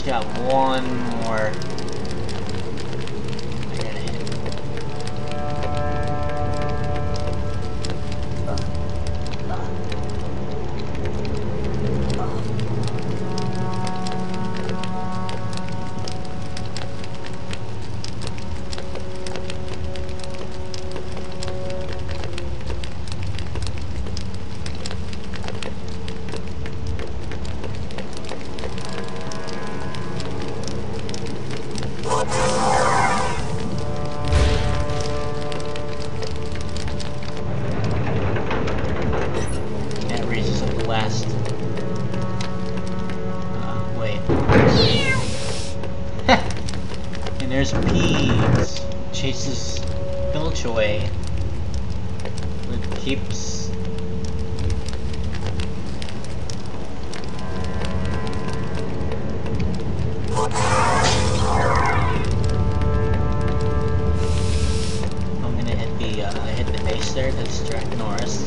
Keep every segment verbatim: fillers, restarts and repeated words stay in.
just got one more. I gotta hit. That raises up the last. Uh, wait. And there's Peas. Chases Filch away. It keeps. I'm gonna hit the uh, hit the base there to distract Norris.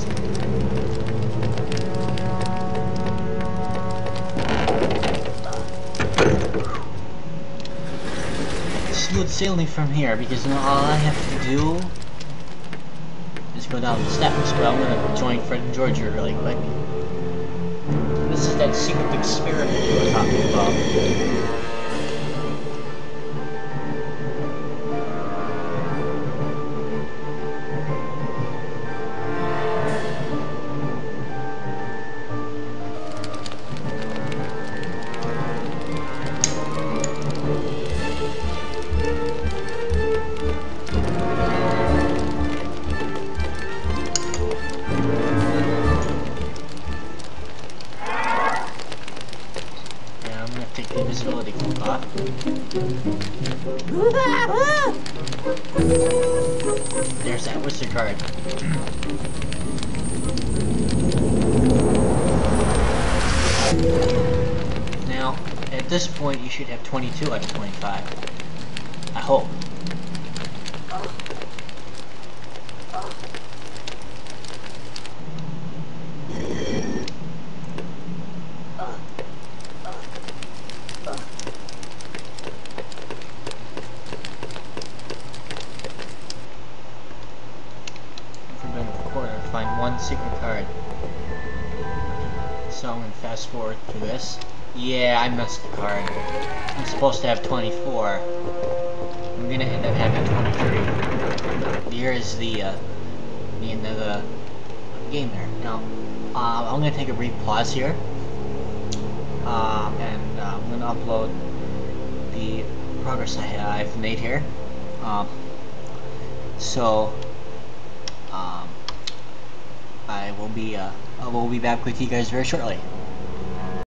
Smooth sailing from here because now all I have to do is go down the steps. But I'm gonna join Fred and Georgia really quick. This is that secret experiment we were talking about. Invisibility cloak off. There's that wizard card. Now, at this point, you should have twenty-two out of twenty-five. I hope. Find one secret card. So I'm gonna fast forward through this. Yeah, I missed the card. I'm supposed to have twenty-four. I'm gonna end up having twenty-three. Here is the uh, the end of the game there. Now, uh, I'm gonna take a brief pause here, um, and uh, I'm gonna upload the progress I, uh, I've made here. Um, so. Um, I will be uh, I will be back with you guys very shortly.